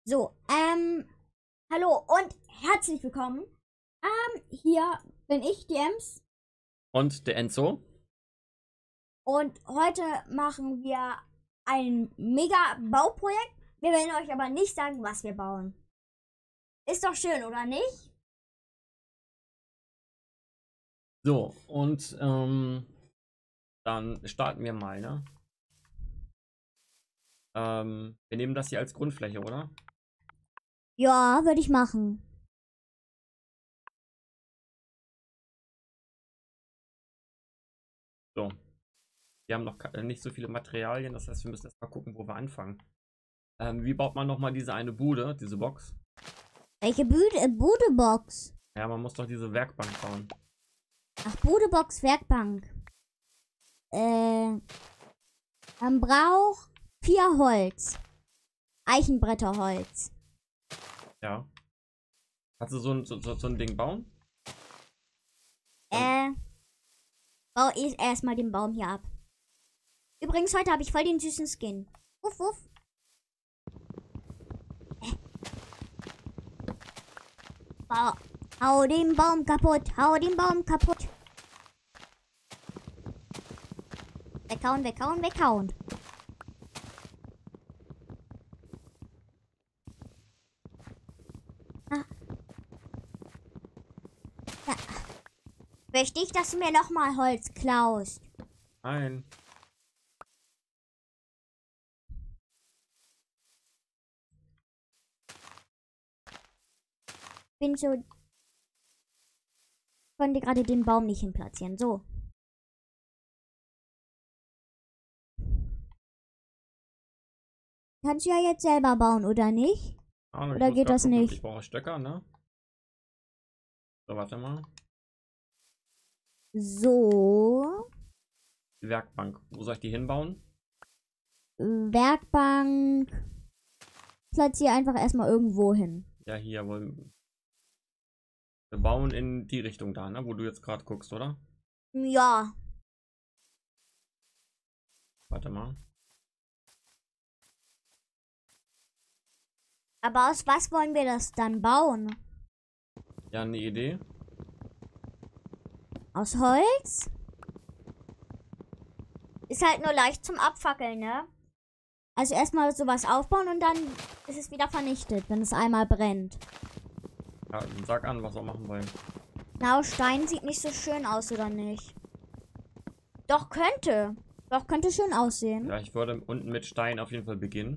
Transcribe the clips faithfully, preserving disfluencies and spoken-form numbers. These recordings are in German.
So, ähm, hallo und herzlich willkommen. Ähm, hier bin ich, die Ems. Und der Enzo. Und heute machen wir ein mega Bauprojekt. Wir werden euch aber nicht sagen, was wir bauen. Ist doch schön, oder nicht? So, und ähm, dann starten wir mal, ne? Ähm, wir nehmen das hier als Grundfläche, oder? Ja, würde ich machen. So. Wir haben noch ke- nicht so viele Materialien, das heißt, wir müssen erst mal gucken, wo wir anfangen. Ähm, wie baut man nochmal diese eine Bude, diese Box? Welche Bude, äh, Budebox? Ja, man muss doch diese Werkbank bauen. Ach, Budebox, Werkbank. Äh, man braucht vier Holz. Eichenbretterholz. Ja. Kannst du so ein, so, so so ein Ding bauen? Äh, bau ich erstmal den Baum hier ab. Übrigens, heute habe ich voll den süßen Skin. Wuff, wuff. Bau. Hau den Baum kaputt. Hau den Baum kaputt. Weghauen, weghauen, weghauen. Ah. Ja. Möchte ich, dass du mir nochmal Holz klaust. Nein. Bin so. Konnte gerade den Baum nicht hinplatzieren. So. Kannst du ja jetzt selber bauen, oder nicht? Ah, ich Oder muss geht grad das gucken. nicht? Ich brauche Stöcker, ne? So, warte mal. So. Die Werkbank. Wo soll ich die hinbauen? Werkbank. Platziere einfach erstmal irgendwo hin. Ja, hier wollen wir bauen in die Richtung da, ne? Wo du jetzt gerade guckst, oder? Ja. Warte mal. Aber aus was wollen wir das dann bauen? Ja, eine Idee. Aus Holz? Ist halt nur leicht zum Abfackeln, ne? Also erstmal sowas aufbauen und dann ist es wieder vernichtet, wenn es einmal brennt. Ja, dann sag an, was wir machen wollen. Na, aus Stein sieht nicht so schön aus, oder nicht? Doch, könnte. Doch, könnte schön aussehen. Ja, ich würde unten mit Stein auf jeden Fall beginnen.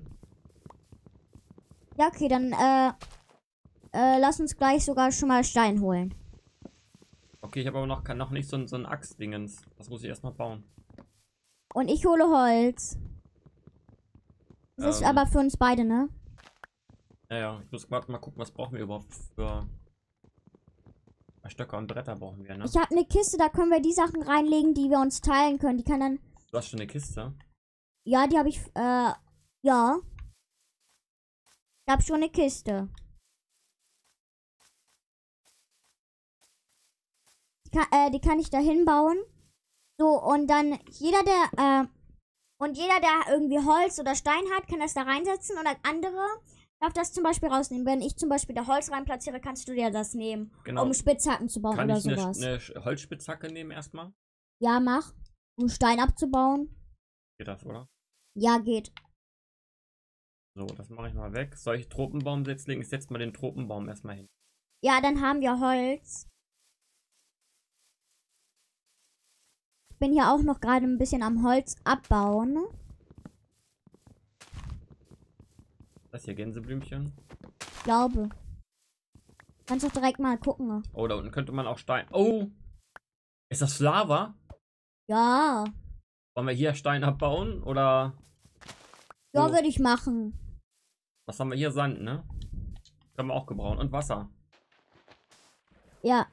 Ja, okay, dann, äh, äh, lass uns gleich sogar schon mal Stein holen. Okay, ich habe aber noch, kann noch nicht so ein, so ein Axt-Dingens. Das muss ich erstmal bauen. Und ich hole Holz. Das ist Ähm. aber für uns beide, ne? Ja, ja, ich muss grad mal gucken, was brauchen wir überhaupt für Stöcker und Bretter brauchen wir, ne? Ich habe eine Kiste, da können wir die Sachen reinlegen, die wir uns teilen können. Die kann dann. Du hast schon eine Kiste? Ja, die habe ich. Äh, ja. Ich habe schon eine Kiste. Die kann, äh, die kann ich da hinbauen. So, und dann jeder, der, äh, und jeder, der irgendwie Holz oder Stein hat, kann das da reinsetzen. Und der andere darf das zum Beispiel rausnehmen. Wenn ich zum Beispiel da Holz rein platziere, kannst du dir das nehmen. Genau. Um Spitzhacken zu bauen Kann oder ich eine, sowas. eine Holzspitzhacke nehmen erstmal? Ja, mach. Um Stein abzubauen. Geht das, oder? Ja, geht. So, das mache ich mal weg. Soll ich Tropenbaum setzen? Ich setze mal den Tropenbaum erstmal hin. Ja, dann haben wir Holz. Ich bin hier auch noch gerade ein bisschen am Holz abbauen. Das hier Gänseblümchen. Ich glaube. Kannst doch direkt mal gucken. Oh, da unten könnte man auch Stein. Oh! Ist das Lava? Ja. Wollen wir hier Stein abbauen? Oder. Ja, Oh. würde ich machen. Was haben wir hier? Sand, ne? Können wir auch gebrauchen. Und Wasser. Ja.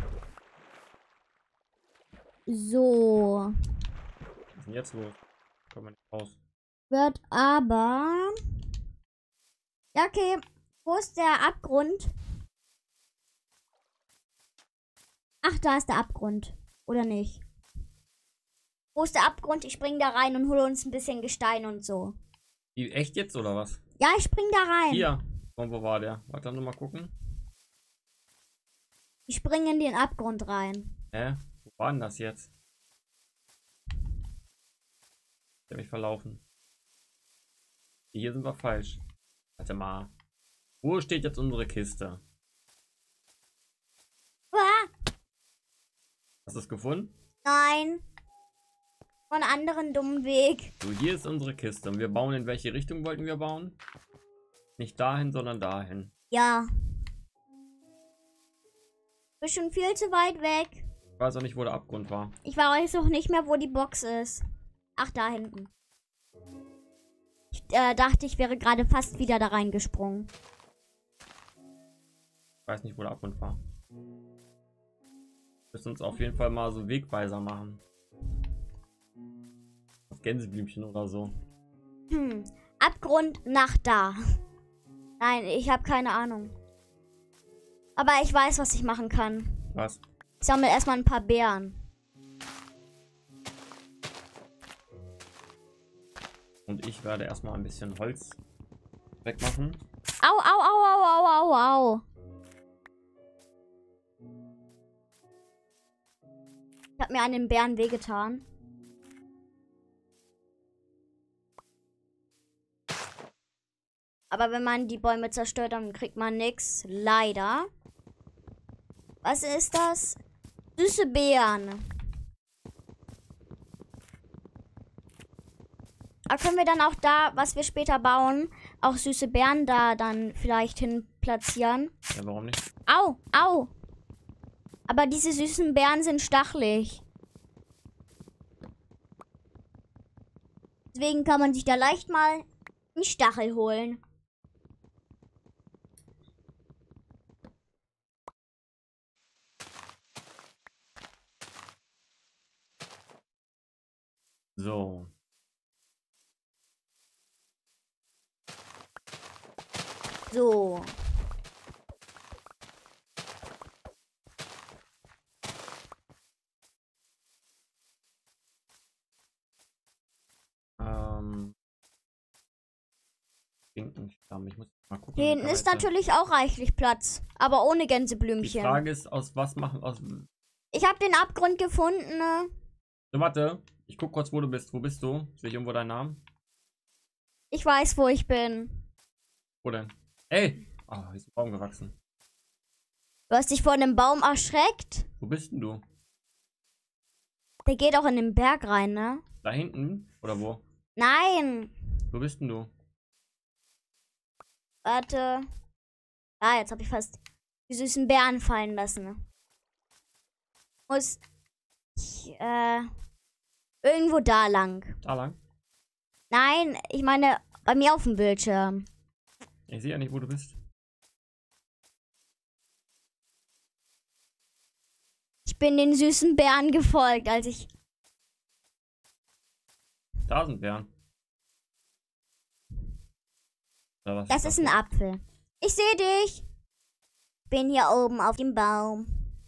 So. Was ist denn jetzt los? Kommen wir nicht raus. Wird aber. Ja, okay. Wo ist der Abgrund? Ach, da ist der Abgrund. Oder nicht? Wo ist der Abgrund? Ich spring da rein und hole uns ein bisschen Gestein und so. Die, echt jetzt oder was? Ja, ich spring da rein. Hier. Und wo war der? Warte, noch mal gucken. Ich springe in den Abgrund rein. Hä? Wo war denn das jetzt? Ich hab mich verlaufen. Hier sind wir falsch. Warte mal. Wo steht jetzt unsere Kiste? Ah, Hast du es gefunden? nein. Von einem anderen dummen Weg. So, hier ist unsere Kiste. Und wir bauen in welche Richtung wollten wir bauen? Nicht dahin, sondern dahin. Ja. Bist schon viel zu weit weg. Ich weiß auch nicht, wo der Abgrund war. Ich weiß auch nicht mehr, wo die Box ist. Ach, da hinten. Ich äh, dachte, ich wäre gerade fast wieder da reingesprungen. Ich weiß nicht, wo der Abgrund war. Wir müssen uns auf jeden Fall mal so Wegweiser machen. Auf Gänseblümchen oder so. Hm. Abgrund nach da. Nein, ich habe keine Ahnung. Aber ich weiß, was ich machen kann. Was? Ich sammle erstmal ein paar Beeren. Und ich werde erstmal ein bisschen Holz wegmachen. Au, au, au, au, au, au, au. Ich habe mir an den Bären wehgetan. Aber wenn man die Bäume zerstört, dann kriegt man nichts. Leider. Was ist das? Süße Beeren. Aber können wir dann auch da, was wir später bauen, auch süße Beeren da dann vielleicht hin platzieren? Ja, warum nicht? Au, au. Aber diese süßen Beeren sind stachelig. Deswegen kann man sich da leicht mal einen Stachel holen. So. So. Ähm. Finkenstamm. Ich muss mal gucken. Hier hinten ist natürlich auch reichlich Platz. Aber ohne Die Gänseblümchen. Frage ist, aus was machen, aus... Ich habe den Abgrund gefunden. Ne? So, warte. Ich guck kurz, wo du bist. Wo bist du? Sehe ich irgendwo deinen Namen? Ich weiß, wo ich bin. Wo denn? Ey! Ah, hier ist ein Baum gewachsen. Du hast dich vor einem Baum erschreckt. Wo bist denn du? Der geht auch in den Berg rein, ne? Da hinten? Oder wo? Nein. Wo bist denn du? Warte. Ah, jetzt habe ich fast die süßen Beeren fallen lassen. Muss ich, äh, irgendwo da lang. Da lang? Nein, ich meine bei mir auf dem Bildschirm. Ich sehe ja nicht, wo du bist. Ich bin den süßen Bären gefolgt, als ich... Da sind Bären. Oder was Das ist ein Apfel. Ich sehe dich. Bin hier oben auf dem Baum.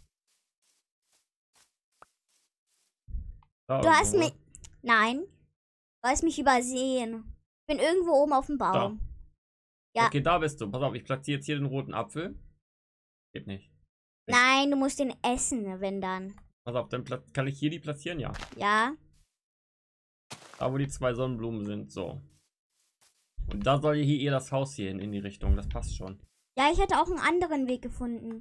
Da Du hast irgendwo. mich... Nein. Du hast mich übersehen. Ich bin irgendwo oben auf dem Baum. Ja. Okay, da bist du. Pass auf, ich platziere jetzt hier den roten Apfel. Geht nicht. Nein, du musst den essen, wenn dann. Pass auf, dann pla- kann ich hier die platzieren? Ja. Ja. Da, wo die zwei Sonnenblumen sind. So. Und da soll hier eher das Haus hier hin in die Richtung. Das passt schon. Ja, ich hätte auch einen anderen Weg gefunden.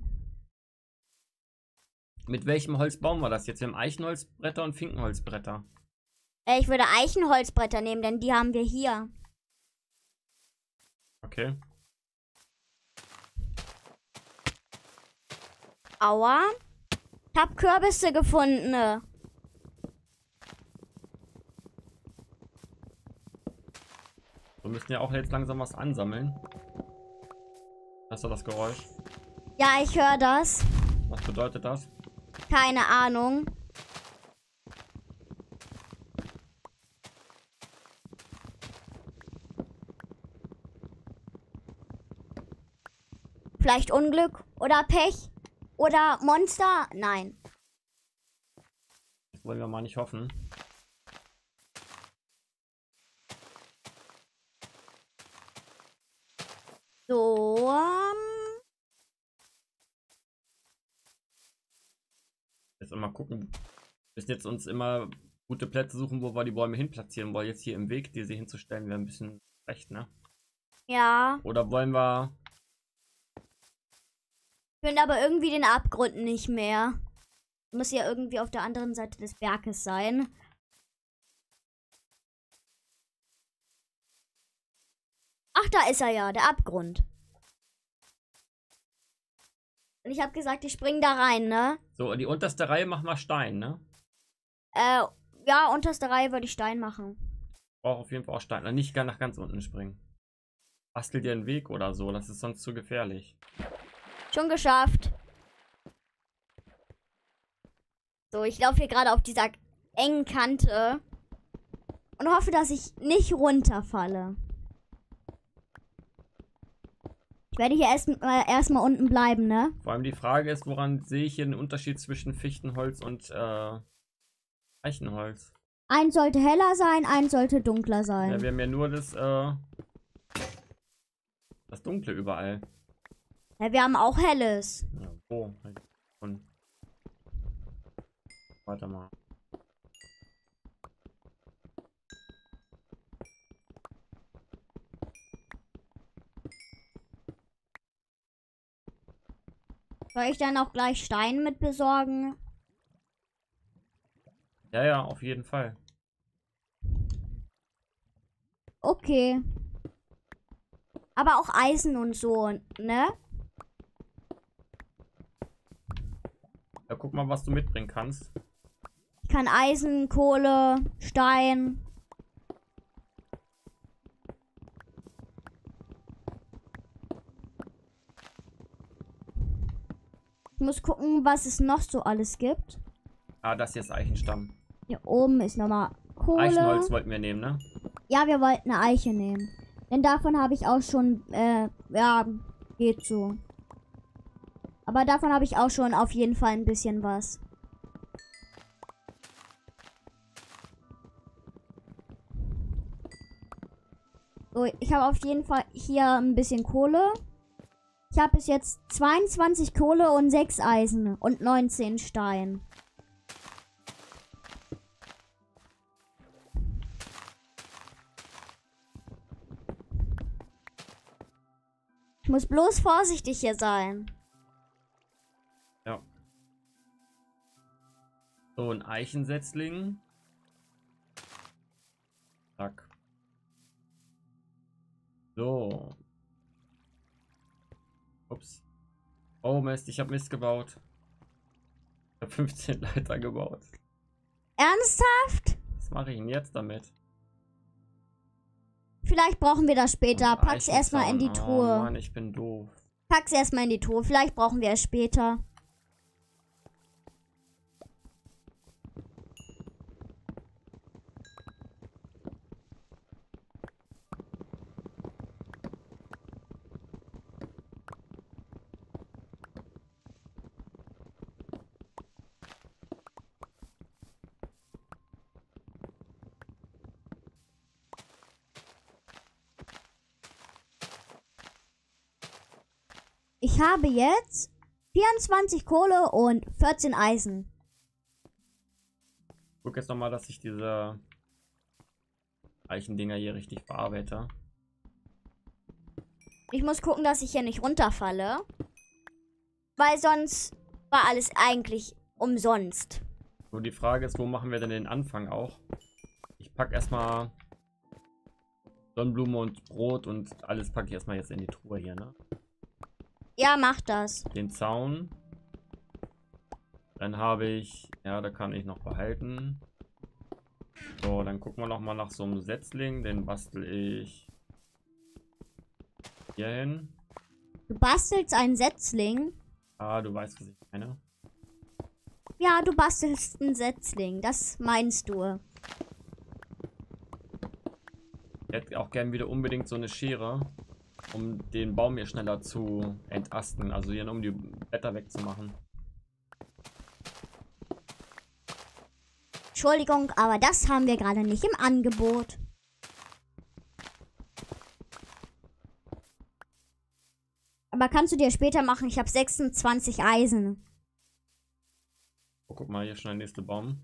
Mit welchem Holz bauen wir das jetzt? Wir haben Eichenholzbretter und Finkenholzbretter. Äh, ich würde Eichenholzbretter nehmen, denn die haben wir hier. Okay. Aua. Ich hab Kürbisse gefunden. Wir müssen ja auch jetzt langsam was ansammeln. Hast du das Geräusch? Ja, ich höre das. Was bedeutet das? Keine Ahnung. Vielleicht Unglück oder Pech oder Monster? Nein. Das wollen wir mal nicht hoffen. So, ähm, Jetzt mal gucken. Wir müssen jetzt uns immer gute Plätze suchen, wo wir die Bäume hin platzieren wollen. Jetzt hier im Weg, diese hinzustellen, wäre ein bisschen schlecht, ne? ja. Oder wollen wir... Ich finde aber irgendwie den Abgrund nicht mehr. Muss ja irgendwie auf der anderen Seite des Berges sein. Ach, da ist er ja, der Abgrund. Und ich habe gesagt, ich springe da rein, ne? So, die unterste Reihe machen wir Stein, ne? Äh, ja, unterste Reihe würde ich Stein machen. Brauche auf jeden Fall auch Stein. Nicht gar nach ganz unten springen. Bastel dir einen Weg oder so, das ist sonst zu gefährlich. Schon geschafft. So, ich laufe hier gerade auf dieser engen Kante und hoffe, dass ich nicht runterfalle. Ich werde hier erstmal erst mal unten bleiben, ne? Vor allem die Frage ist, woran sehe ich hier den Unterschied zwischen Fichtenholz und äh, Eichenholz? Eins sollte heller sein, eins sollte dunkler sein. Ja, wir haben ja nur das, äh, das Dunkle überall. Ja, wir haben auch helles. Ja, wo? Und warte mal. Soll ich dann auch gleich Stein mit besorgen? Ja, ja, auf jeden Fall. Okay. Aber auch Eisen und so, ne? Ja, guck mal, was du mitbringen kannst. Ich kann Eisen, Kohle, Stein. Ich muss gucken, was es noch so alles gibt. Ah, das hier ist Eichenstamm. Hier oben ist nochmal Kohle. Eichenholz wollten wir nehmen, ne? Ja, wir wollten eine Eiche nehmen. Denn davon habe ich auch schon, äh, ja, geht so. Aber davon habe ich auch schon auf jeden Fall ein bisschen was. So, ich habe auf jeden Fall hier ein bisschen Kohle. Ich habe bis jetzt zweiundzwanzig Kohle und sechs Eisen und neunzehn Stein. Ich muss bloß vorsichtig hier sein. Ja. So, ein Eichensetzling. Zack. So. Ups. Oh Mist, ich habe Mist gebaut. Ich habe fünfzehn Leiter gebaut. Ernsthaft? Was mache ich denn jetzt damit? Vielleicht brauchen wir das später. Und Pack's erstmal in die Eichenzaun. Truhe. Oh Mann, ich bin doof. Pack's erstmal in die Truhe. Vielleicht brauchen wir es später. Ich habe jetzt vierundzwanzig Kohle und vierzehn Eisen. Guck jetzt nochmal, dass ich diese Eichendinger hier richtig verarbeite. Ich muss gucken, dass ich hier nicht runterfalle. Weil sonst war alles eigentlich umsonst. So, die Frage ist, wo machen wir denn den Anfang auch? Ich packe erstmal Sonnenblume und Brot und alles packe ich erstmal jetzt in die Truhe hier, ne? Ja, mach das. Den Zaun. Dann habe ich, ja, da kann ich noch behalten. So, dann gucken wir noch mal nach so einem Setzling. Den bastel ich hier hin. Du bastelst einen Setzling. Ah, du weißt, was ich meine. Ja, du bastelst einen Setzling. Das meinst du. Ich hätte auch gern wieder unbedingt so eine Schere, um den Baum hier schneller zu entasten. Also hier, um die Blätter wegzumachen. Entschuldigung, aber das haben wir gerade nicht im Angebot. Aber kannst du dir später machen? Ich habe sechsundzwanzig Eisen. Oh, guck mal, hier schon der nächste Baum.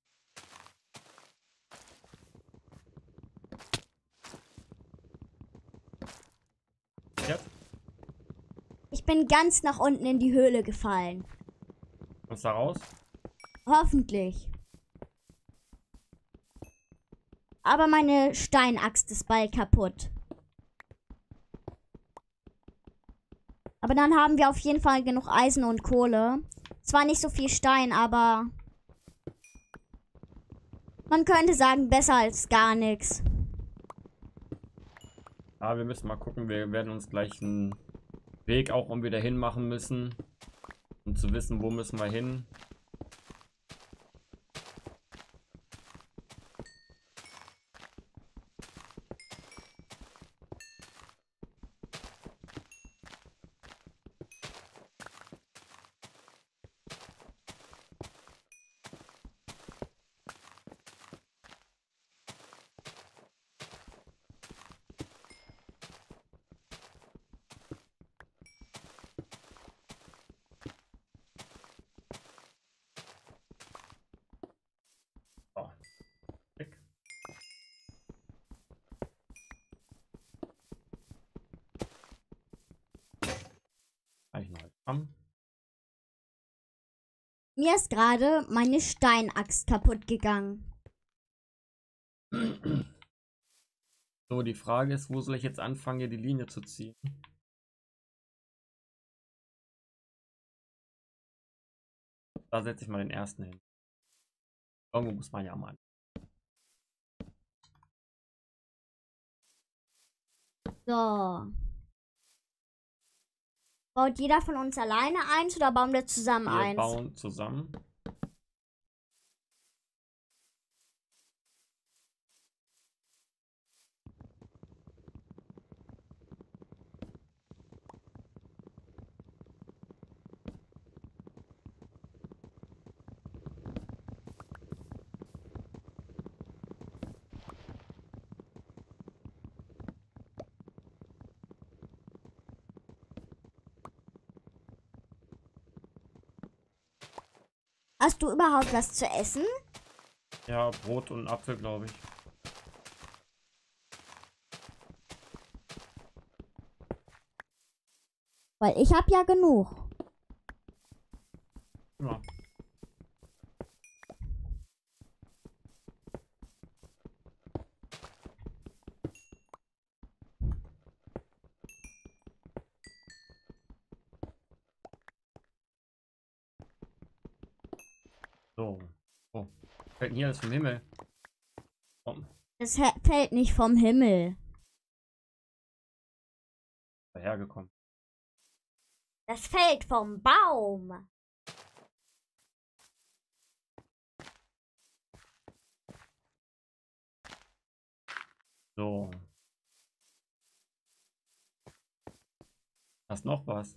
Jetzt? Ich bin ganz nach unten in die Höhle gefallen. Kommst du da raus? Hoffentlich. Aber meine Steinaxt ist bald kaputt. Aber dann haben wir auf jeden Fall genug Eisen und Kohle. Zwar nicht so viel Stein, aber man könnte sagen, besser als gar nichts. Ja, wir müssen mal gucken. Wir werden uns gleich einen Weg auch um wieder hin machen müssen. Um zu wissen, wo müssen wir hin. So. Weg. Kann ich noch haben. Mir ist gerade meine Steinaxt kaputt gegangen. So, die Frage ist, wo soll ich jetzt anfangen, hier die Linie zu ziehen? Da setze ich mal den ersten hin. Irgendwo muss man ja mal. So. Baut jeder von uns alleine eins oder bauen wir zusammen Wir eins? bauen zusammen. Hast du überhaupt was zu essen? Ja, Brot und Apfel, glaube ich. Weil ich habe ja genug. Ja. So. Oh. Fällt denn hier alles vom Himmel? Oh, Es hä- fällt nicht vom Himmel. dahergekommen. Das fällt vom Baum. So. Hast noch was?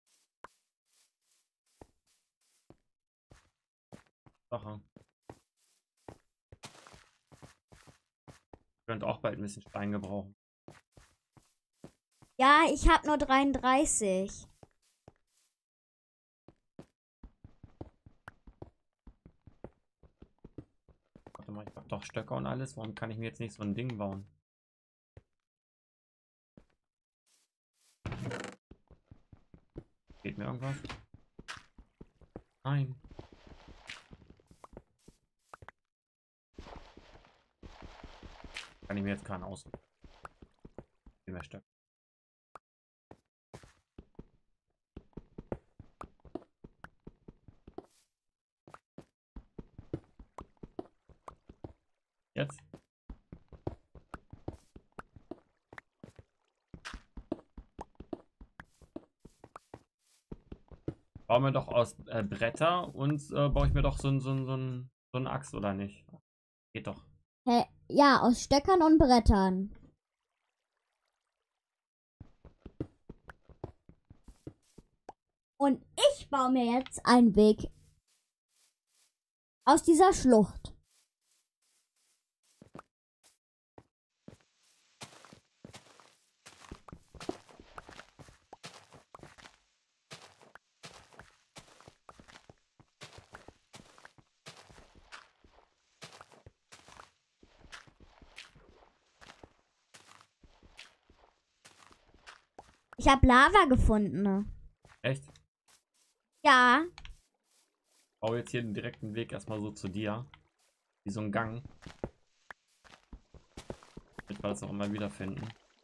Sache. Könnte auch bald ein bisschen Stein gebrauchen. Ja, ich habe nur dreiunddreißig. Warte mal, ich habe doch Stöcke und alles. Warum kann ich mir jetzt nicht so ein Ding bauen? Geht mir irgendwas? Nein. Kann ich mir jetzt keinen aus. Viel mehr Stöcke. Jetzt? Baue mir doch aus äh, Bretter und äh, baue ich mir doch so, ein- so, ein- so, ein- so eine Axt, oder nicht? Geht doch. Hä? Ja, aus Stöckern und Brettern. Und ich baue mir jetzt einen Weg aus dieser Schlucht. Ich habe Lava gefunden. Ne? Echt? Ja. Ich baue jetzt hier den direkten Weg erstmal so zu dir. Wie so ein Gang. Damit wir das auch immer wiederfinden.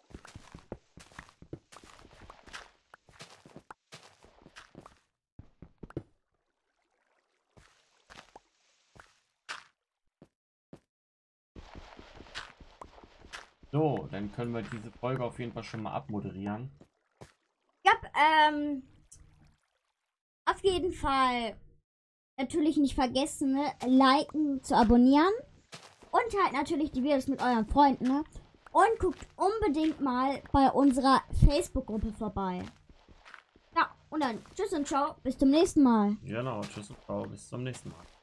So, dann können wir diese Folge auf jeden Fall schon mal abmoderieren. Ja, ähm, auf jeden Fall natürlich nicht vergessen, ne, liken, zu abonnieren und halt natürlich die Videos mit euren Freunden, ne? Und guckt unbedingt mal bei unserer Facebook-Gruppe vorbei. Ja, und dann tschüss und ciao, bis zum nächsten Mal. Genau, tschüss und ciao, bis zum nächsten Mal.